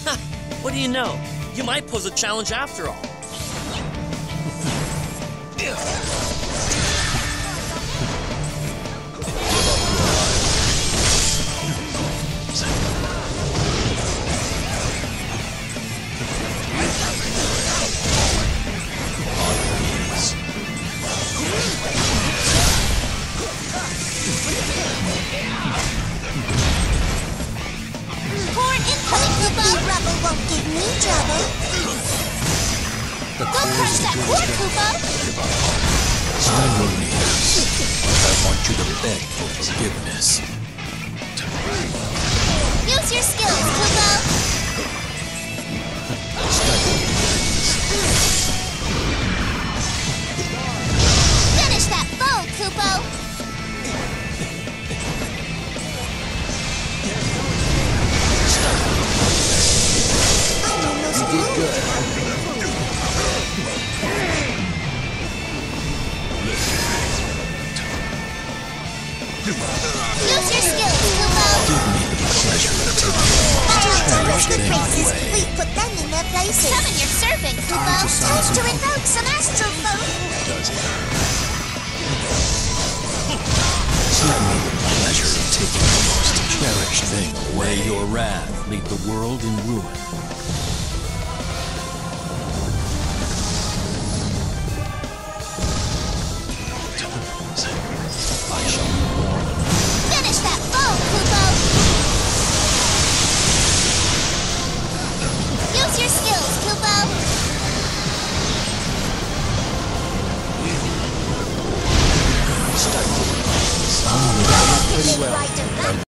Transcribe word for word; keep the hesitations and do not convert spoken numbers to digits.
What do you know? You might pose a challenge after all. Rubble won't give me trouble. The Go crush that poor Koopa! I know this, but I want you to beg for forgiveness. Use your skills, Koopa! Finish that foe, Koopa! You did good. Use your skills, Koopa! Give me the pleasure of taking Cherished good places, away. we put them in their places. Summon your servant, Koopa! Time to invoke some astral folk! Does it? Give me the pleasure of taking the most cherished thing away. Your wrath leave the world in ruin.